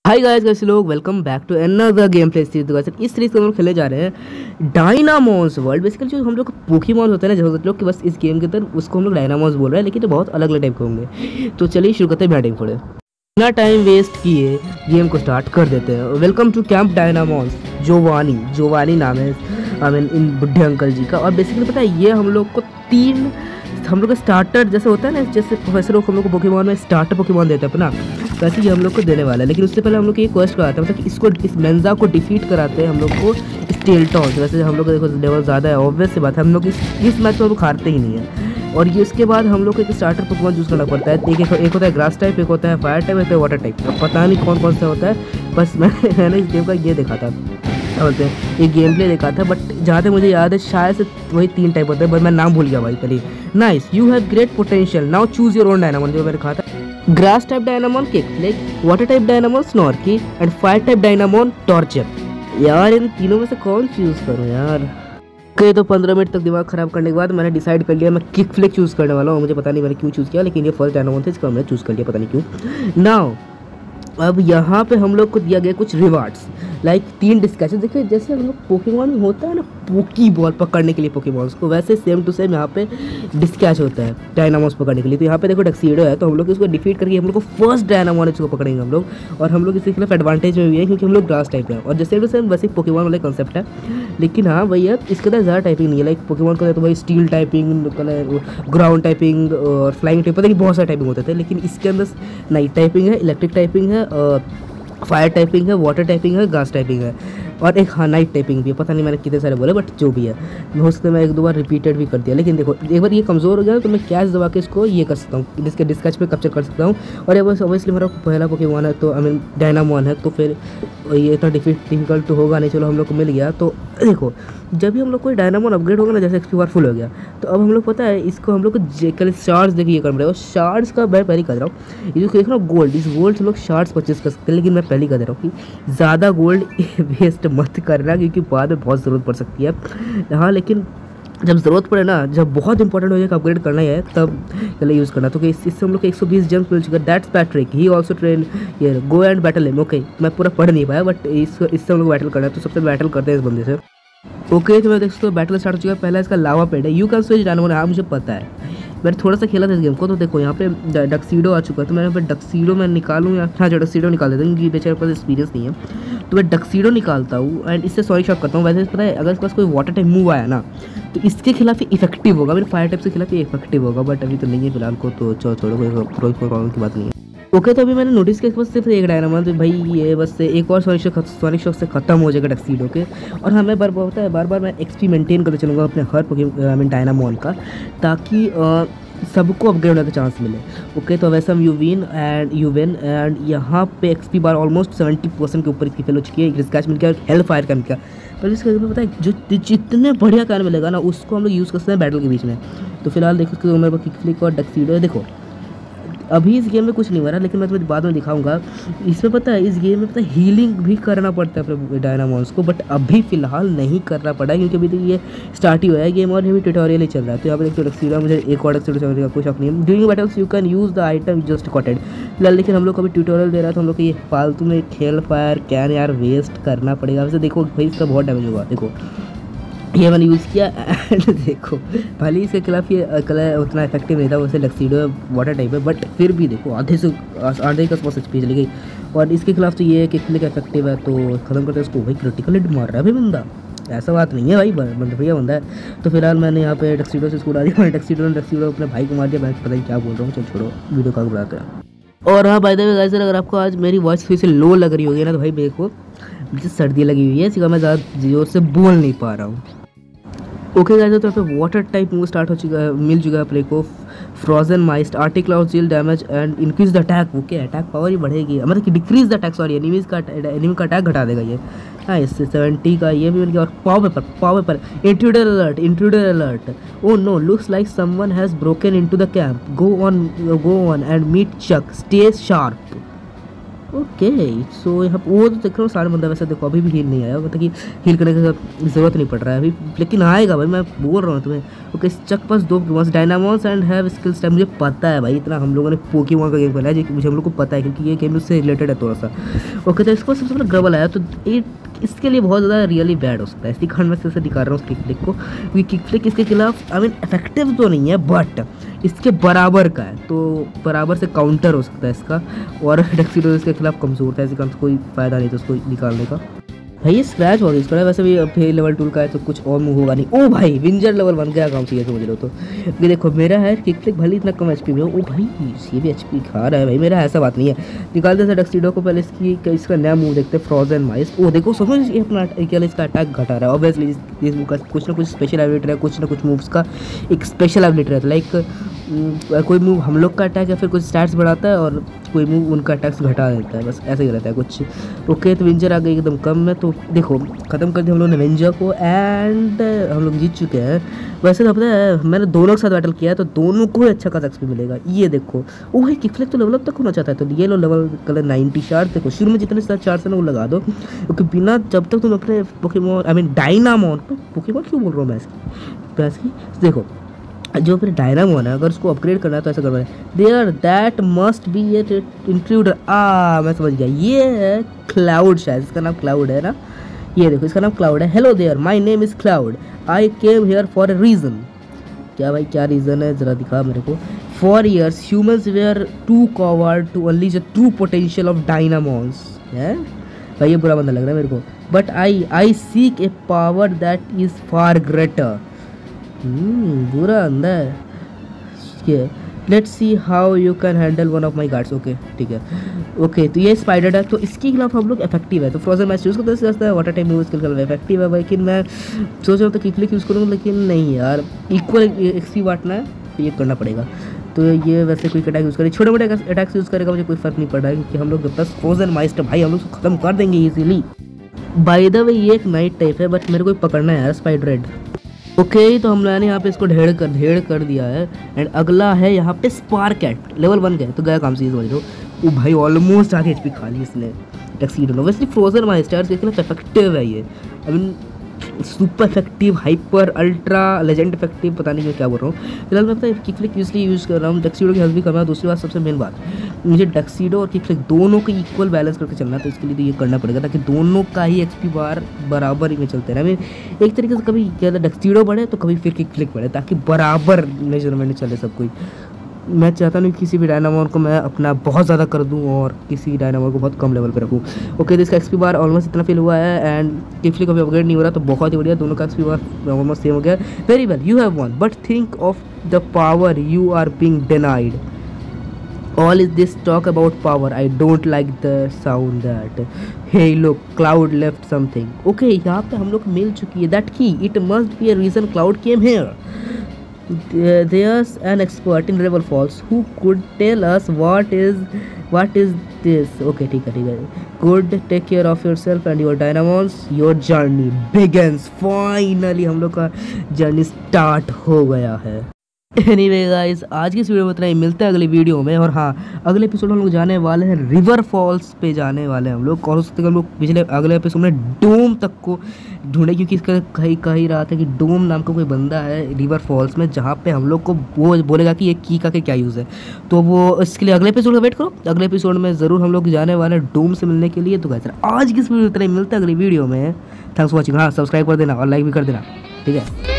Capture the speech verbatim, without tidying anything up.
हाय guys, कैसे लोग। Welcome back to another game play series. तो गाइस इस सीरीज को हम खेले जा रहे हैं डायनामॉन्स वर्ल्ड। बेसिकली जो हम लोग पोकेमॉन होते हैं ना, जैसे लोग कि बस इस गेम के अंदर उसको हम लोग डायनामॉन्स बोल रहे हैं, लेकिन ये बहुत अलग अलग टाइप के होंगे। तो चलिए शुरू करते हैं बिना टाइम खोले, बिना टाइम वेस्ट किए गेम को स्टार्ट कर देते हैं। Welcome to camp Dynamons. जोवानी जोवानी नाम है आई मीन इन बुढ़े अंकल जी का। और बेसिकली पता है ये हम लोग को तीन हम लोग का स्टार्टर जैसे होता है ना, जैसे प्रोफेसर हम लोग को पोकेमॉन में स्टार्टर पोकेमॉन देते हैं अपना, वैसे ही हम लोग को देने वाला है। लेकिन उससे पहले हम लोग ये क्वेस्ट कराते हैं, मतलब कि इसको इस मेंजा को डिफीट कराते हैं हम लोग को स्टेलटॉन। वैसे हम लोग को देखो लेवल ज़्यादा है, ऑब्वियस सी बात है, हम लोग इस इस मैच में हम लोग हारते ही नहीं है। और ये उसके बाद हम लोग को एक स्टार्टर पोकेमॉन चूज़ करना पड़ता है। एक एक होता है ग्रास टाइप, एक होता है फायर टाइप, एक होता है वाटर टाइप। पता नहीं कौन कौन सा होता है, बस मैंने मैंने इस गेम का ये देखा था, क्या बोलते हैं, ये गेम प्ले देखा था। बट जहाँ तक मुझे याद है शायद से वही तीन टाइप होते हैं, बट मैं नाम भूल गया भाई पहले। Nice, you have great potential, now choose your own Dynamon. जो मैंने कहा था, grass type Dynamon Kickflick, water type Dynamon Snorky and fire type Dynamon Torcher. यार इन तीनों में से कौन चूज करूँ यार। ओके, तो पंद्रह मिनट तक दिमाग खराब करने के बाद मैंने डिसाइड कर लिया मैं किकफ्लिक चूज करने वाला हूँ। मुझे पता नहीं मैंने क्यों चूज किया, लेकिन ये फर्स्ट डायनामॉन था, इसका मैंने चूज कर लिया, पता नहीं क्यों। नाउ अब यहाँ पे हम लोग को दिया गया कुछ रिवार्ड्स, लाइक तीन डिस्कशन। देखिए जैसे हम लोग पोकेमॉन में होता है ना पोकी बॉल पकड़ने के लिए पोकेमॉन्स को, वैसे सेम टू सेम यहाँ पे डिस्कैच होता है डायनामॉन्स पकड़ने के लिए। तो यहाँ पे देखो टक्सीडो है, तो हम लोग इसको डिफीट करके हम लोग को फर्स्ट डायनामॉन को पकड़ेंगे हम लोग। और हम लोग इसके खिलाफ एडवांटेज में भी है क्योंकि हम लोग ग्रास टाइप है, और जैसे टू सेम वैसे पोकेमॉन वाला कंसेप्ट है। लेकिन हाँ भैया इसके अंदर ज़्यादा टाइपिंग नहीं है, लाइक पोकेमॉन का तो भाई स्टील टाइपिंग, ग्राउंड टाइपिंग और फ्लाइंग टाइप, पता नहीं बहुत सारे टाइपिंग होते थे। लेकिन इसके अंदर नाइट टाइपिंग है, इलेक्ट्रिक टाइपिंग है, फायर टाइपिंग है, वाटर टाइपिंग है, गैस टाइपिंग है, और एक हाँ नाइट टाइपिंग भी है। पता नहीं मैंने कितने सारे बोले, बट जो भी है हो सकता है मैं एक दो बार रिपीटेड भी कर दिया। लेकिन देखो एक बार ये कमज़ोर हो गया तो मैं कैच दबा के इसको ये कर सकता हूँ, जिसके डिस्कच पे कैप्चर कर सकता हूँ। और ये बस ऑब्वियसली मेरा पहला पोकेमॉन है, तो आई मीन डायनामॉन है, तो फिर ये इतना डिफिकल्ट तो होगा नहीं। चलो हम लोग को मिल गया। तो देखो जब भी हम लोग कोई डायनामॉन अपग्रेड होगा ना, जैसे एक्सपी बार फुल हो गया, तो अब हम लोग पता है इसको हम लोग को कल शार्ड्स देखिए ये करना पड़ेगा। शार्ड्स का मैं पहले कर रहा हूँ, ये जो देख रहा हूँ गोल्ड, इस गोल्ड से लोग शार्ड्स परचेज कर सकते हैं। लेकिन मैं पहले कर दे रहा हूँ कि ज़्यादा गोल्ड वेस्ट मत करना, क्योंकि बाद में बहुत ज़रूरत पड़ सकती है। हाँ लेकिन जब ज़रूरत पड़े ना, जब बहुत इंपॉर्टेंट हो जाए अपग्रेड करना ही है, तब पहले यूज़ करना। तो इस इससे हम लोग को एक सौ बीस जम्स मिल चुका है। That's Patrick, he also train ये go and battle him. Okay मैं पूरा पढ़ नहीं पाया, बट इस इससे हम लोग बैटल करना है, तो सबसे बैटल करते हैं इस बंदे से। ओके okay, तो मैं देखो बैटल स्टार्ट हो चुका है। पहला इसका लावा पेड है, यू कैन स्विच डायनामॉन। हाँ मुझे पता है, मैंने थोड़ा सा खेला था इस गेम को। तो देखो यहाँ पे डक्सीडो आ चुका है, तो मैं यहाँ पे डक्सीडो मैं निकालूँ या हाँ जो डक्सीडो निकाल देता हूँ, क्योंकि बेचारे पास एक्सपीरियंस नहीं है। तो मैं डक्सीडो निकालता हूँ एंड इससे सॉरी शॉट करता हूँ। वैसे पता है अगर इसके पास कोई वाटर टाइप मूव आया ना, तो इसके खिलाफ ही इफेक्टिव होगा, मेरे फायर टाइप के खिलाफ ही इफेक्टिव होगा। बट अभी तो नहीं है फिलहाल को, तो चलो छोड़ो, कोई प्रॉब्लम की बात नहीं है। ओके okay, तो अभी मैंने नोटिस किया बस सिर्फ एक डायनामॉन, तो भाई ये बस एक और सोनिक शॉक सोनिक शॉक से खत्म हो जाएगा डक्सीडो के। और हाँ मैं बार बार होता है बार बार मैं एक्सपी मेंटेन करते चलूँगा अपने हर आई मीन डायनामॉन का, ताकि सबको अपग्रेड होने का चांस मिले। ओके okay, तो वैसे हम you win and you win and यहाँ पे XP bar almost seventy percent के ऊपर इसकी फेल हो चुकी है। रिस्कैच मिल गया, हेल्थ फायर का मिल गया। पर इसके पता है जो जितने बढ़िया कार मिलेगा ना, उसको हम लोग यूज़ कर सकते हैं बैटल के बीच में। तो फिलहाल देखो मेरे पास किकफ्लिक और डक्सीडो है। देखो अभी इस गेम में कुछ नहीं हो रहा, लेकिन मैं तुम्हें बाद में दिखाऊंगा। इसमें पता है इस गेम में पता है हीलिंग भी करना पड़ता है अपने डायनामॉन्स को, बट अभी फिलहाल नहीं करना पड़ा है क्योंकि अभी तो ये स्टार्ट ही हुआ है गेम और अभी ट्यूटोरियल ही चल रहा है। तो यहाँ पर देखो डक्सीडो, मुझे एक और डक्सीडो चलने का कोई शौक नहीं है। During battles you can use the item just caught. फिलहाल लेकिन हम लोग को अभी ट्यूटोरियल दे रहा है, तो हम लोग को ये फालतू में खेल फायर कैन यार वेस्ट करना पड़ेगा। वैसे देखो भाई इसका बहुत डैमेज होगा। देखो ये मैंने यूज़ किया एंड देखो भले इसके खिलाफ ये कलर उतना इफेक्टिव नहीं था, वैसे डक्सीडो वाटर टाइप है, बट फिर भी देखो आधे से आधे का स्पॉट एचपी चली गई। और इसके खिलाफ तो ये किकफ्लिक इफेक्टिव है, तो खत्म करते हैं इसको। भाई क्रिटिकल हिट मार रहा है भाई बंदा, ऐसा बात नहीं है भाई, बंदा भैया बंदा है। तो फिलहाल मैंने यहाँ पे डक्सीडो से स्कूल आ दिया, मैंने डक्सीडो ने डक्सीडो अपने भाई को मार दिया। मैं पता नहीं क्या बोल रहा हूँ, चल छोड़ो वीडियो का बुलाते हैं। और हाँ बाय द वे गाइस, अगर आपको आज मेरी वॉइस फिर से लो लग रही होगी ना, तो भाई देखो मुझे सर्दी लगी हुई है, इसका मैं ज़्यादा जोर से बोल नहीं पा रहा हूँ। ओके गाइस, तो यहाँ पे वाटर टाइप मूव स्टार्ट हो चुका है, मिल चुका है प्ले को। Frozen mist, arctic cloud, deal damage and increase the attack. Okay attack power ही बढ़ेगी, मतलब कि decrease the attack, sorry enemies का एनिमी का अटैक घटा देगा ये। हाँ इससे सेवेंटी का ये भी मिल गया। और power paper power paper intruder alert intruder alert. Oh no, looks like someone has broken into the camp, go on go on and meet Chuck, stay sharp. Okay so यहाँ वो तो देख रहा हूँ सारे बंदा वैसे देखो अभी भी हील नहीं आया, मतलब कि हील करने की ज़रूरत नहीं पड़ रहा है अभी, लेकिन आएगा भाई, मैं बोल रहा हूँ तुम्हें। ओके चक पास दो Pokemons Dynamons and have skills type, मुझे पता है भाई, इतना हम लोगों ने पोकेमॉन का गेम खेला है जो मुझे हम लोग को पता है क्योंकि ये गेम उससे रिलेटेड है थोड़ा सा। ओके तो इसको सबसे पहले ग्रबल आया, तो ये इसके लिए बहुत ज़्यादा रियली बैड हो सकता है, इसी कारण मैं से दिखा रहा हूँ किक फ्लिक को, क्योंकि किक फ्लिक इसके खिलाफ आई मीन इफेक्टिव तो नहीं है बट इसके बराबर का है, तो बराबर से काउंटर हो सकता है इसका, और डक्सीडो इसके खिलाफ कमज़ोर था, इसी कारण कोई फ़ायदा नहीं था उसको निकालने का। भाई ये स्क्रैच बहुत यूज़ करा है, वैसे भी अब लेवल टू का है तो कुछ और मूव होगा नहीं। ओ भाई विंजर लेवल वन क्या काम चाहिए समझ लो तो। ये देखो मेरा है किक फ्लिक भले इतना कम एचपी में हो, ओ भाई ये भी एचपी खा रहा है भाई मेरा, ऐसा बात नहीं है। निकालते थे डक्सीडो को, पहले इसकी इसका नया मूव देखते हैं फ्रोजन माइस। ओ देखो समझ ये अपना क्या इसका अटैक घटा रहा है, ऑब्वियसली इस मूव का कुछ ना कुछ स्पेशल एबिलिटी है, कुछ ना कुछ मूव्स का एक स्पेशल एबिलिटी रहता है, लाइक कोई मूव हम लोग का अटैक या फिर कुछ स्टैट्स बढ़ाता है और कोई मूव उनका अटैक्स घटा देता है, बस ऐसे ही रहता है कुछ। ओके तो विंजर आ गई एकदम कम में, तो देखो ख़त्म कर दिया हम लोग ने विंजर को एंड हम लोग जीत चुके हैं। वैसे तो पता है मैंने दोनों के साथ बैटल किया है तो दोनों को ही अच्छा खासा एक्सपी मिलेगा। ये देखो ओ भाई किक फ्लिक तो लेवल अप तक होना चाहता है, तो ये लो लेवल कलर नाइन्टी शार्ट, देखो शुरू में जितने सारे चार्ज है ना वो लगा दो, क्योंकि बिना जब तक तुम अपने Pokemon I mean Dynamon Pokemon क्यों बोल रहा हूँ मैं इसकी इसकी देखो जो फिर डायनामॉन है अगर उसको अपग्रेड करना है तो ऐसा करना है, there that must be at include. आ मैं समझ गया, ये है क्लाउड, शायद इसका नाम क्लाउड है ना, ये देखो इसका नाम क्लाउड है। Hello there my name is Cloud, I came here for a reason. क्या भाई क्या रीज़न है ज़रा दिखा मेरे को। For years humans were to covered to unleash the true potential of Dynamons. है भाई ये बुरा बंदा लग रहा है मेरे को, but I I seek a power that is far greater. बुरा अंदर ये let's see how you can handle one of my guards. Okay ठीक है। ओके तो ये स्पाइडर है तो इसके खिलाफ हम लोग इफेक्टिव है, तो फ्रोजन मैच यूज़ करते हैं, वाटर टाइम यूज़ के खिलाफ इफेक्टिव है, लेकिन मैं सोच रहा हूँ तो किक फ्लिक यूज़ करूँगा, लेकिन नहीं यार इक्वल एक्सपी बांटना है तो ये करना पड़ेगा। तो ये वैसे कोई अटैक यूज़ करे, छोटे मोटे अटैक्स यूज़ करेगा मुझे कोई फ़र्क नहीं पड़ रहा है, क्योंकि हम लोग जब तक फ्रोजन माइस्टर भाई हम लोग उसको ख़त्म कर देंगे ईजिली। बाय द वे ये एक नाइट टाइप है बट मेरे को पकड़ना है यार स्पाइडर रेड। ओके okay, तो हम लोगों ने यहाँ पे इसको ढेड़ कर ढेड़ कर दिया है एंड अगला है यहाँ पे स्पार्कैट लेवल वन का, तो गया काम से समझ लो। ओ भाई ऑलमोस्ट आधी एचपी खा ली इसने टक्सीडो। वैसे फ्रोजन माइस्टर देखना इफेक्टिव है ये, I mean super effective hyper ultra legend effective, पता नहीं मैं क्या बोल रहा हूँ। फिलहाल मैं पता है किक फ्लिक यूजली यूज़ कर रहा हूँ, टक्सीडो की हेल्प भी कर रहा हूँ। दूसरी बात सबसे मेन बात मुझे टक्सीडो और किक फ्लिक दोनों को इक्वल बैलेंस करके चलना है, तो इसके लिए तो ये करना पड़ेगा ताकि दोनों का ही एक्सपी बार बराबर ही में चलते रहे। मैं एक तरीके से कभी क्या टक्सीडो बढ़े तो कभी फिर किक फ्लिक बढ़े, ताकि बराबर मेजरमेंट चले सब कोई। मैं चाहता नहीं किसी भी डायनामॉन को मैं अपना बहुत ज़्यादा कर दूं और किसी डायनामॉन को बहुत कम लेवल पे रखूं। ओके तो इसका एक्सपी बार ऑलमोस्ट इतना फिल हुआ है एंड किक फ्लिक अभी अपग्रेड नहीं हो रहा, तो बहुत ही बढ़िया, दोनों का एक्सपी बार ऑलमोस्ट सेम हो गया। Very well you have won, but think of the power you are being denied. All is this talk about power, I don't like the sound that. Hey look, Cloud left something. Okay, यहाँ पे हम लोग मिल चुकी है that key. It must be a reason Cloud came here. There's an expert in River Falls who could tell us what is what is this. Okay, ठीक है ठीक है. Good, take care of yourself and your dynamos. Your journey begins. Finally हम लोग का journey start हो गया है। एनीवे गाइस आज की इस वीडियो में इतना ही, मिलते हैं अगली वीडियो में। और हाँ अगले एपिसोड हम लोग जाने वाले हैं रिवर फॉल्स पे जाने वाले हैं हम लोग, और उसके हम लोग पिछले अगले एपिसोड में डोम तक को ढूंढे, क्योंकि इसका कहीं कहीं रहा था कि डोम नाम का कोई बंदा है रिवर फॉल्स में जहाँ पे हम लोग को वो बोलेगा कि ये की का के क्या यूज़ है, तो वो इसके लिए अगले एपिसोड का वेट करो। अगले एपिसोड में ज़रूर हम लोग जाने वाले हैं डोम से मिलने के लिए। तो गाइस आज की इस वीडियो में इतना ही, मिलते हैं अगली वीडियो में। Thanks for watching. हाँ सब्सक्राइब कर देना और लाइक भी कर देना, ठीक है।